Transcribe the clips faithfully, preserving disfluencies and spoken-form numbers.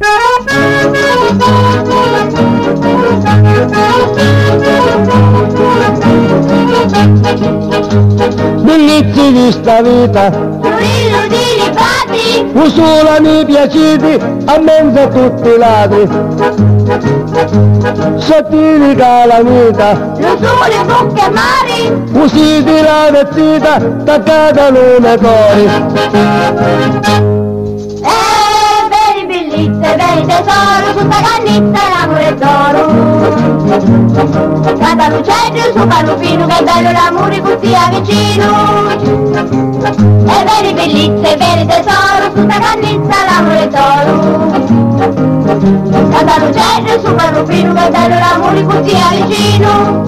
Bellezze di sta vita, Turillo di libati, usulami piaciti, a mezzo a tutti i lati. Sottili calamita, l'usure bocche amari, usiti la vezzita, taccata l'una cori. eh, veri bellezze, veri tesoro, su sta cannizza l'amore d'oro. Canta l'uccello su palupino, che bello l'amore così vicino. E veri bellezze, veri tesoro, su sta cannizza l'amore d'oro. Canta l'uccello su palupino, che bello l'amore così vicino.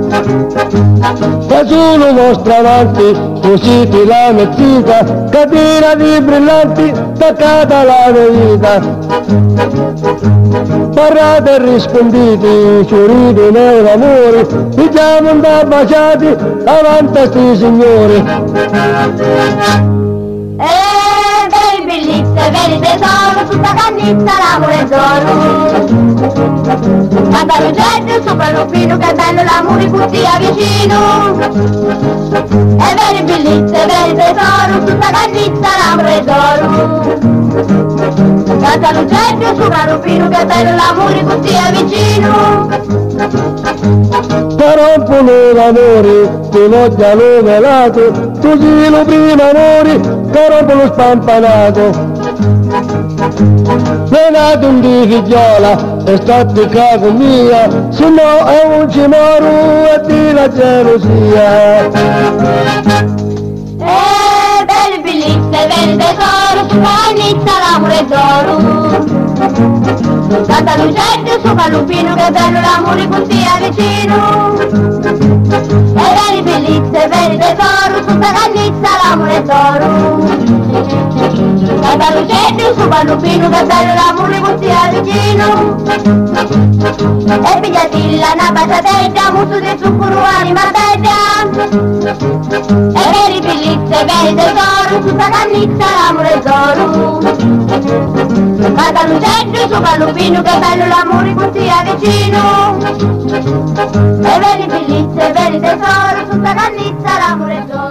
Che sono vostra avanti, usiti la mezzita, catena di brillanti, taccata la vita. Parlate e rispondete, ciuriti nei amori, vi chiamo da baciati, avanti a sti signori. Eh, veri bellezze, veri tesoro, su sta cannizza l'amore d'oro. Canta l'uccello sopra lo pino, che bello l'amore così vicino. E veri bellezze, veri tesoro, su sta cannizza l'amore d'oro. Canta l'uccello sopra lo pino, che bello l'amore così vicino. Che rompono l'amore, ti vogliono velato, tu sei lo primo amore, che rompono spampanato. Venato un di figliola, e state cago mia, se no è un cimoro e di la gelosia. Eh, belle bellezze, veri tesoro, su cannizza l'amore d'oro. Canta l'uccello sopra l'upino, che bello l'amore così vicino. E veri bellezze, veri tesoro, su sta cannizza l'amore d'oro. Canta l'uccello sopra l'upino, che bello l'amore così vicino. E pigliatilla una baciatella, muso di zucchero anima bella. E veri bellezze, veri tesoro, su sta cannizza l'amore d'oro. Canta l'uccello sopra l'upino, che bello l'amore così vicino. E veri bellezze, veri tesoro, su sta cannizza l'amore d'oro.